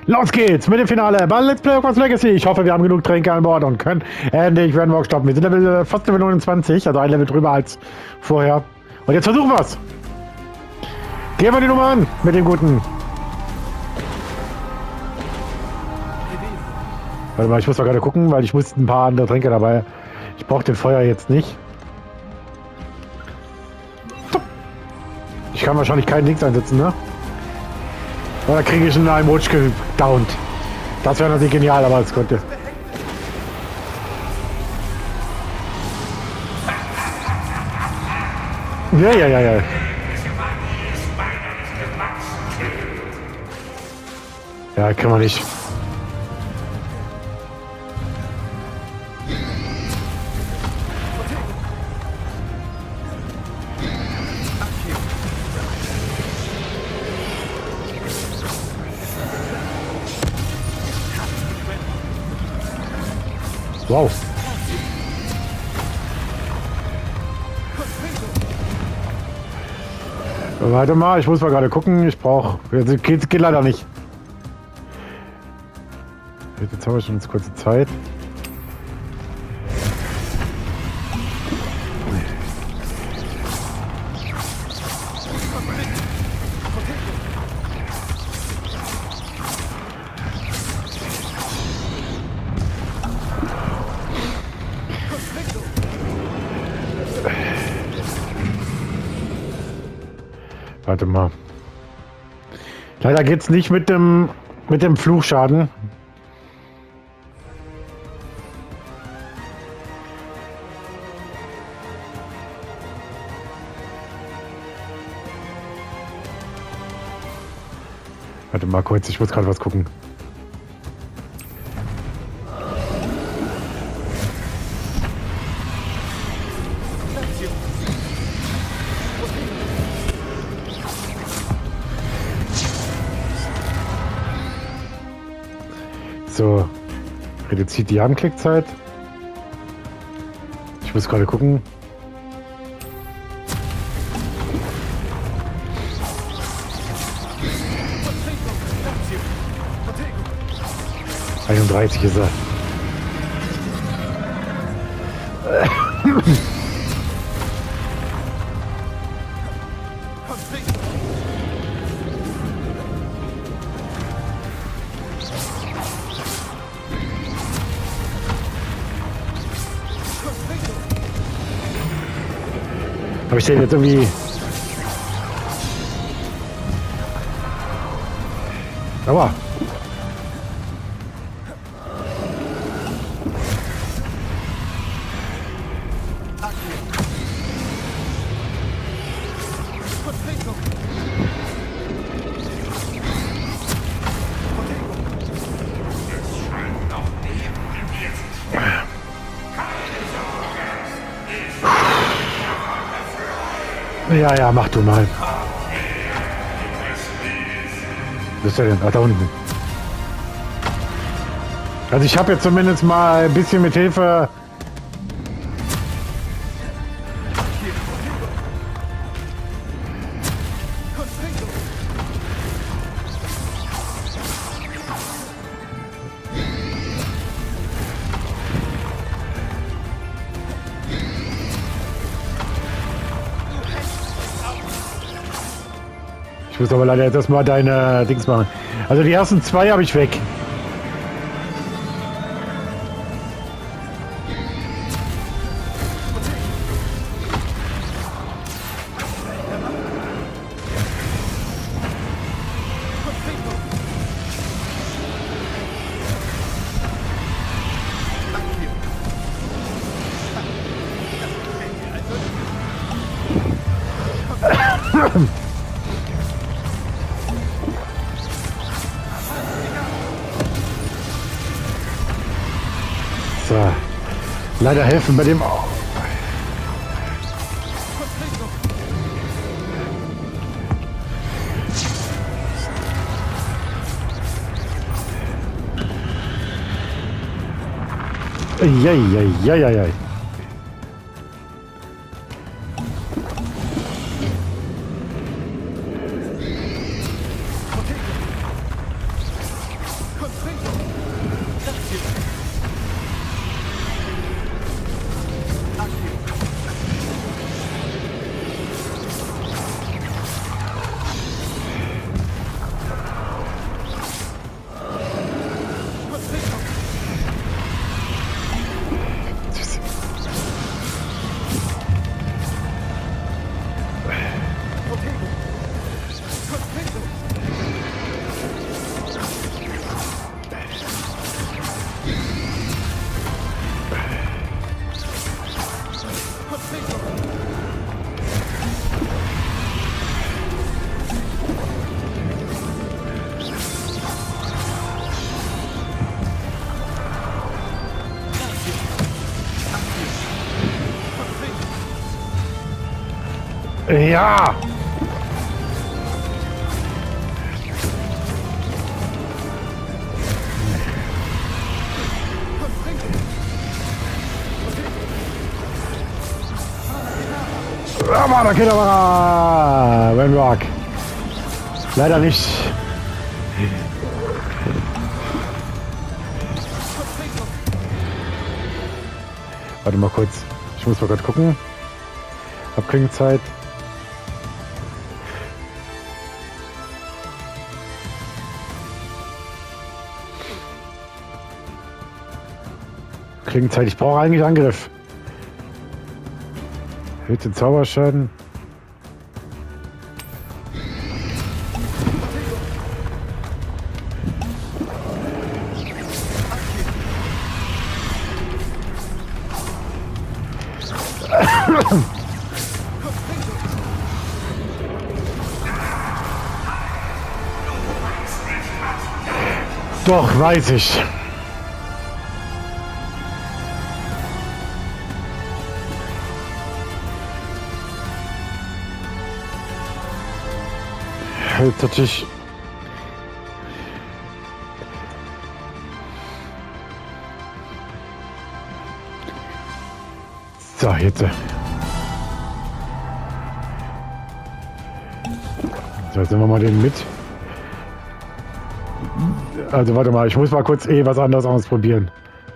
Los geht's mit dem Finale bei Let's Play Hogwarts Legacy. Ich hoffe, wir haben genug Tränke an Bord und können endlich Ranrock stoppen. Wir sind fast Level 29, also ein Level drüber als vorher. Und jetzt versuchen wir's. Gehen wir die Nummer an mit dem Guten. Warte mal, ich muss mal gerade gucken, weil ich muss ein paar andere Tränke dabei. Ich brauche den Feuer jetzt nicht. Ich kann wahrscheinlich keinen Dings einsetzen, ne? Oder kriege ich einen Rutsch gedownt. Das wäre natürlich genial, aber es könnte. Ja. Ja, kann man nicht. Wow. Warte mal, ich muss mal gerade gucken. Ich brauche. Geht leider nicht. Jetzt haben wir schon eine kurze Zeit. Warte mal. Leider geht's nicht mit dem Fluchschaden. Warte mal kurz, ich muss gerade was gucken. So, reduziert die Anklickzeit. Ich muss gerade gucken. ...31 ist er. Aber ich sehe jetzt irgendwie... Aua! Ja, mach du mal. Was ist der denn? Ach, da unten. Also ich habe jetzt zumindest mal ein bisschen mit Hilfe... Ich muss aber leider jetzt erstmal deine Dings machen. Also die ersten zwei habe ich weg. So. Leider helfen bei dem auch. Ja. Ja! Aber da geht aber Wenrock. Leider nicht. Warte mal kurz. Ich muss mal gerade gucken. Abklingzeit. Klingenzeit. Ich brauche eigentlich Angriff. Erhöht den Zauberschaden. Doch, weiß ich. Jetzt natürlich. So, jetzt. So, jetzt nehmen wir mal den mit. Also warte mal, ich muss mal kurz was anderes ausprobieren.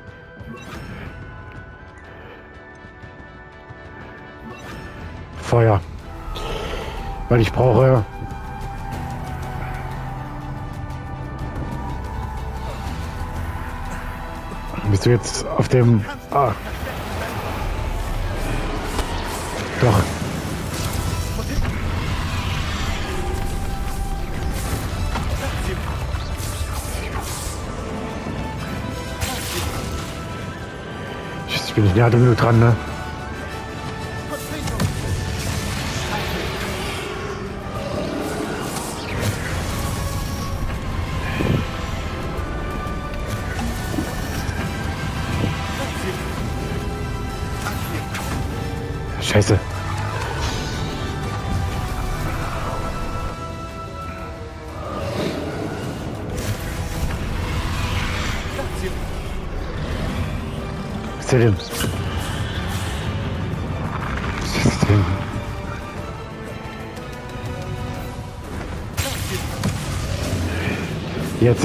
Feuer. Weil ich brauche... Bist du jetzt auf dem... Ah. Doch. Jetzt bin ich näher genug dran, ne? Scheiße. Was ist der denn? Was ist denn? Jetzt.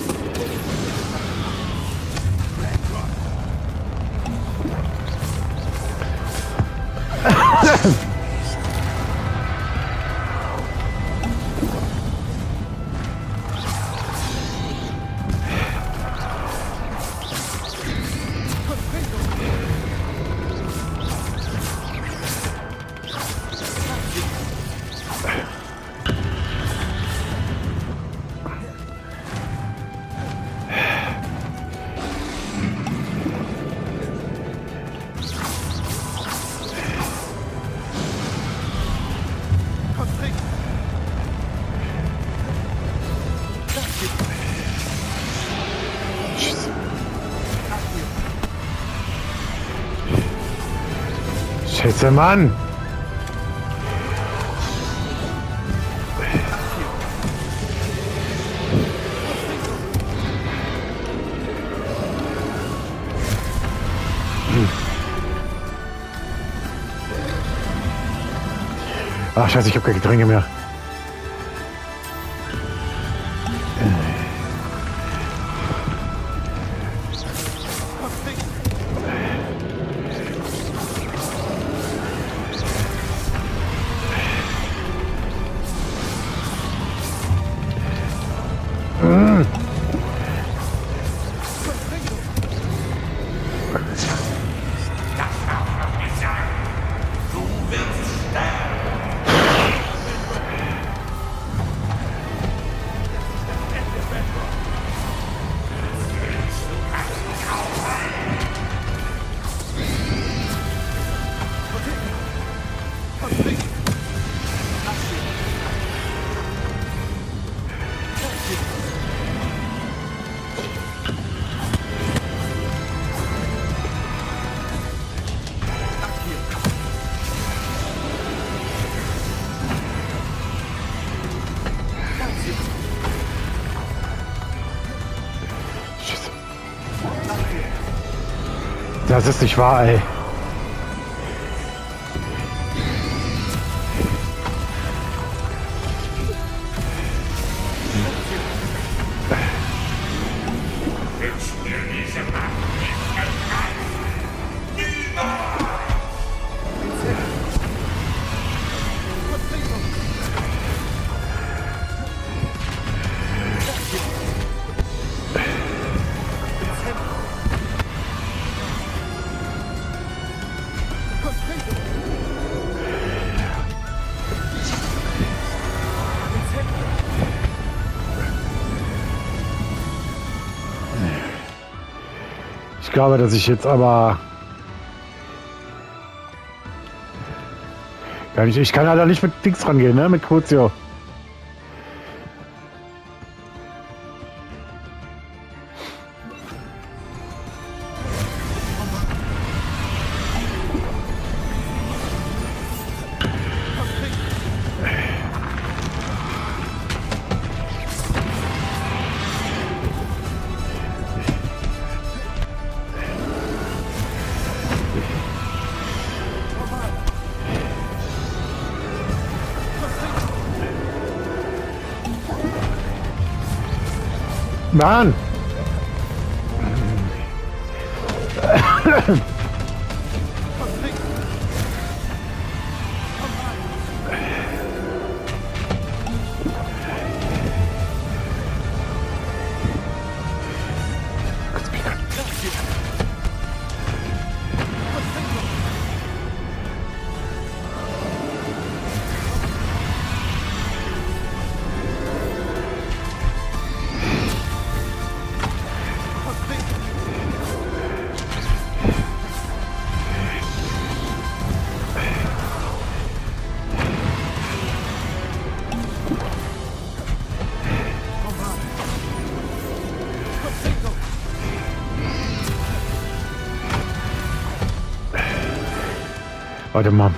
Scheiße, Mann! Ach, scheiße, ich habe keine Getränke mehr. Das ist nicht wahr, ey. Ich glaube, dass ich jetzt aber gar nicht. Ich kann leider nicht mit Dings rangehen, ne? Mit Crucio. Mann! Warte mal.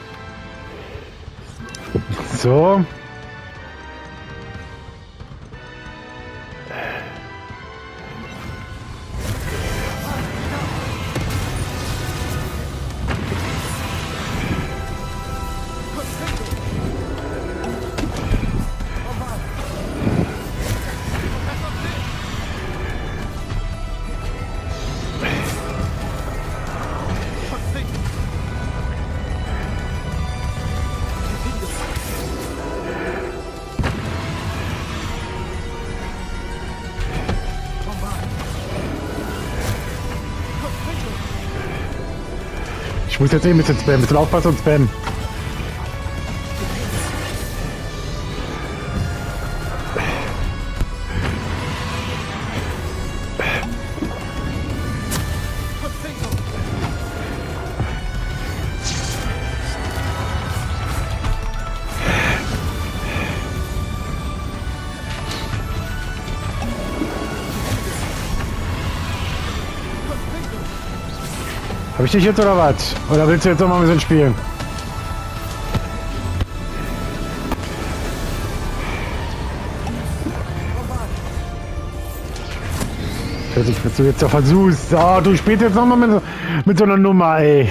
So. Ich muss jetzt eh ein bisschen spammen, ein bisschen aufpassen und spammen. Hab ich dich jetzt oder was? Oder willst du jetzt noch mal ein bisschen spielen? Was du jetzt da versuchst. Oh, du spielst jetzt noch mal mit so einer Nummer, ey.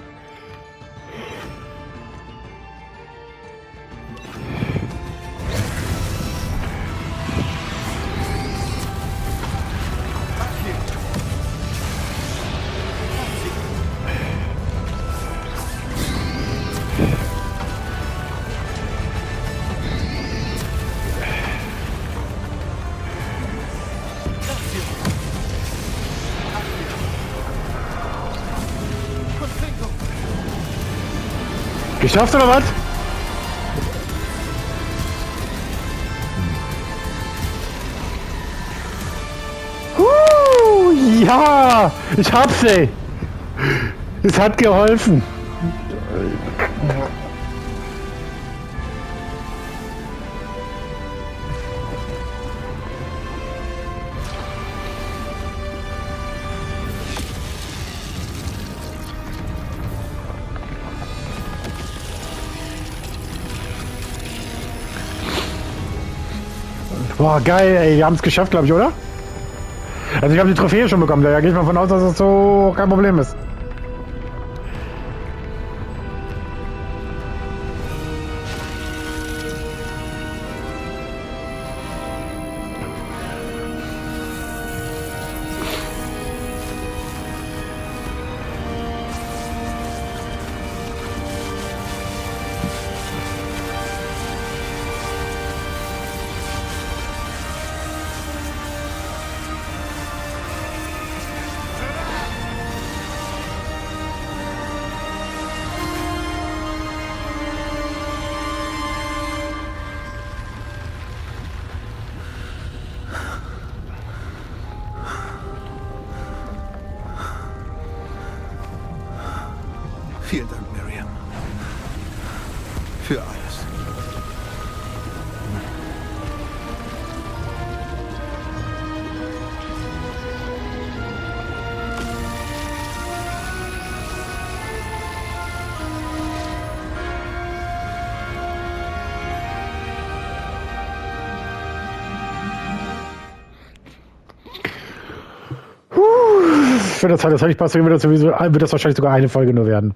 Geschafft oder was? Ja, ich hab's, ey. Es hat geholfen. Boah, geil, ey, wir haben es geschafft, glaube ich, oder? Also ich habe die Trophäe schon bekommen, daher gehe ich mal von aus, dass es so kein Problem ist. Vielen Dank, Miriam. Für alles. Für das heilig passt, wird das wahrscheinlich sogar eine Folge nur werden.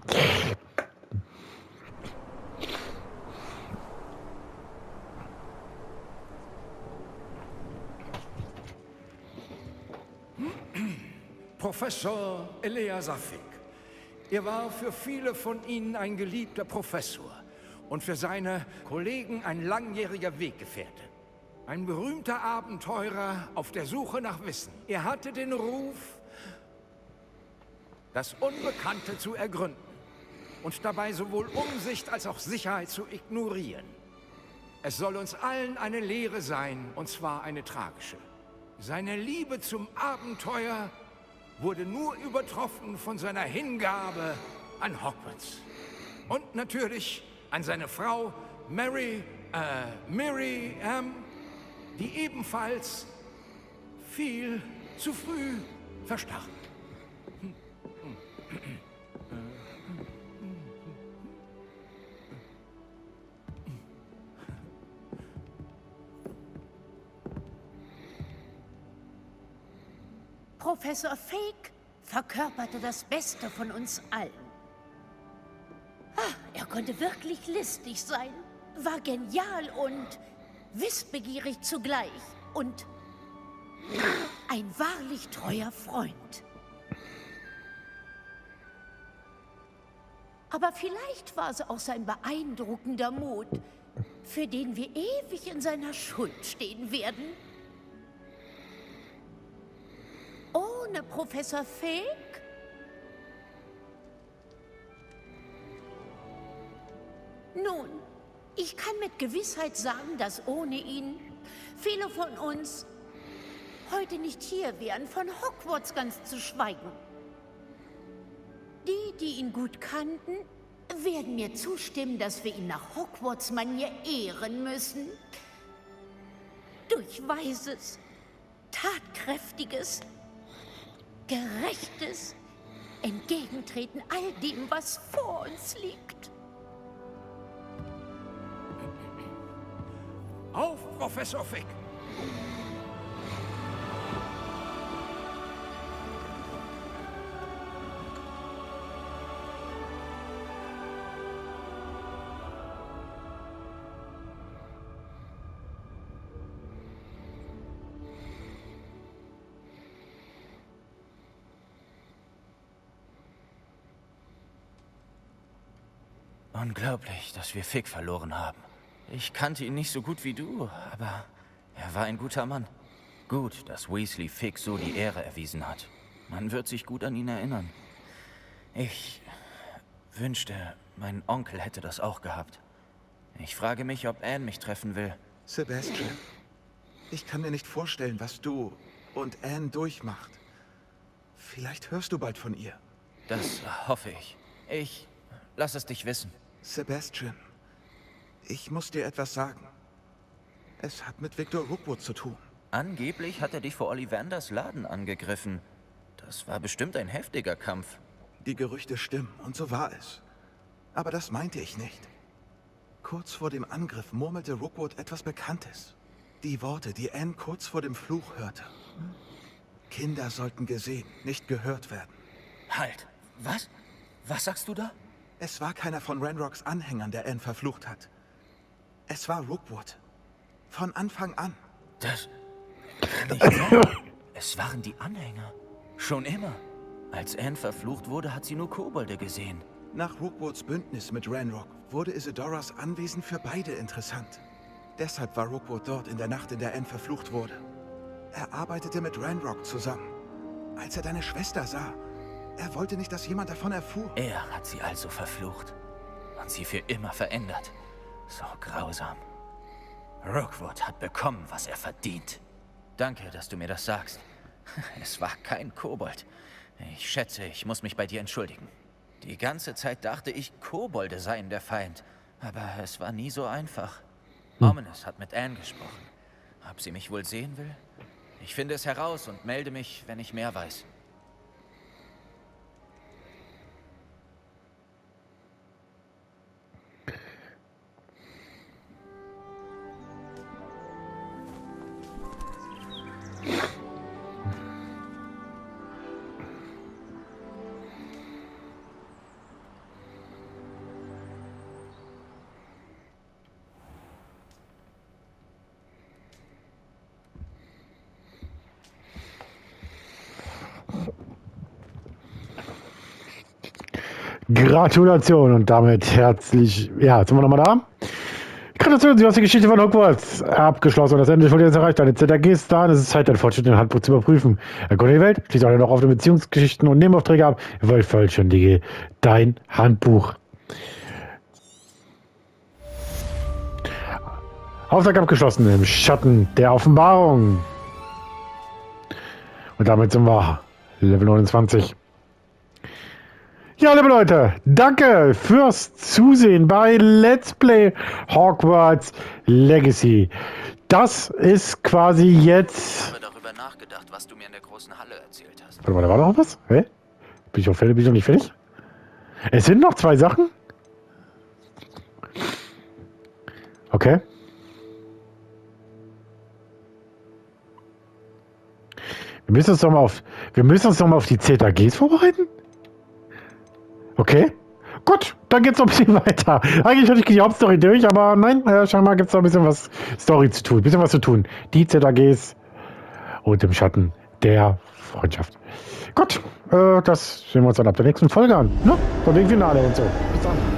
Professor Eleazar Fick. Er war für viele von Ihnen ein geliebter Professor und für seine Kollegen ein langjähriger Weggefährte. Ein berühmter Abenteurer auf der Suche nach Wissen. Er hatte den Ruf, das Unbekannte zu ergründen und dabei sowohl Umsicht als auch Sicherheit zu ignorieren. Es soll uns allen eine Lehre sein, und zwar eine tragische. Seine Liebe zum Abenteuer wurde nur übertroffen von seiner Hingabe an Hogwarts. Und natürlich an seine Frau Miriam, die ebenfalls viel zu früh verstarb. Professor Fake verkörperte das Beste von uns allen. Er konnte wirklich listig sein, war genial und wissbegierig zugleich und ein wahrlich treuer Freund. Aber vielleicht war es auch sein beeindruckender Mut, für den wir ewig in seiner Schuld stehen werden. Ohne Professor Fake? Nun, ich kann mit Gewissheit sagen, dass ohne ihn viele von uns heute nicht hier wären, von Hogwarts ganz zu schweigen. Die, die ihn gut kannten, werden mir zustimmen, dass wir ihn nach Hogwarts-Manier ehren müssen. Durch weises, tatkräftiges, gerechtes Entgegentreten all dem, was vor uns liegt. Auf, Professor Fick! Unglaublich, dass wir Fick verloren haben. Ich kannte ihn nicht so gut wie du, aber er war ein guter Mann. Gut, dass Weasley Fick so die Ehre erwiesen hat. Man wird sich gut an ihn erinnern. Ich wünschte, mein Onkel hätte das auch gehabt. Ich frage mich, ob Anne mich treffen will. Sebastian, ich kann mir nicht vorstellen, was du und Anne durchmacht. Vielleicht hörst du bald von ihr. Das hoffe ich. Ich lass es dich wissen. Sebastian, ich muss dir etwas sagen. Es hat mit Victor Rookwood zu tun. Angeblich hat er dich vor Ollivanders Laden angegriffen. Das war bestimmt ein heftiger Kampf. Die Gerüchte stimmen, und so war es. Aber das meinte ich nicht. Kurz vor dem Angriff murmelte Rookwood etwas Bekanntes. Die Worte, die Anne kurz vor dem Fluch hörte. Kinder sollten gesehen, nicht gehört werden. Halt. Was? Was sagst du da? Es war keiner von Ranrocks Anhängern, der Anne verflucht hat. Es war Rookwood. Von Anfang an. Das kann nicht sein. Es waren die Anhänger. Schon immer. Als Anne verflucht wurde, hat sie nur Kobolde gesehen. Nach Rookwoods Bündnis mit Ranrock wurde Isidoras Anwesen für beide interessant. Deshalb war Rookwood dort in der Nacht, in der Anne verflucht wurde. Er arbeitete mit Ranrock zusammen. Als er deine Schwester sah, er wollte nicht, dass jemand davon erfuhr. Er hat sie also verflucht und sie für immer verändert. So grausam. Rookwood hat bekommen, was er verdient. Danke, dass du mir das sagst. Es war kein Kobold. Ich schätze, ich muss mich bei dir entschuldigen. Die ganze Zeit dachte ich, Kobolde seien der Feind. Aber es war nie so einfach. Ominous hat mit Anne gesprochen. Ob sie mich wohl sehen will? Ich finde es heraus und melde mich, wenn ich mehr weiß. Gratulation und damit herzlich, ja, jetzt sind wir nochmal da. Gratulation, du hast die Geschichte von Hogwarts abgeschlossen und das Ende wurde jetzt erreicht. Deine ZRG ist da, es ist Zeit, deinen Fortschritt in der Handbuch zu überprüfen. Erkunde die Welt, schließt auch noch auf die Beziehungsgeschichten und Nebenaufträge ab. Vollständige dein Handbuch. Auftrag abgeschlossen im Schatten der Offenbarung. Und damit sind wir Level 29. Ja, liebe Leute, danke fürs Zusehen bei Let's Play Hogwarts Legacy. Das ist quasi jetzt... Ich habe darüber nachgedacht, was du mir in der großen Halle erzählt hast. Warte mal, da war noch was? Hä? Bin ich noch nicht fertig? Es sind noch 2 Sachen? Okay. Wir müssen uns doch mal auf die ZAGs vorbereiten? Okay. Gut, dann geht's noch ein bisschen weiter. Eigentlich hatte ich die Hauptstory durch, aber nein, scheinbar gibt's noch ein bisschen was Story zu tun. Ein bisschen was zu tun. Die ZAGs und im Schatten der Freundschaft. Gut, das sehen wir uns dann ab der nächsten Folge an. Ne? Von dem Finale und so. Bis dann.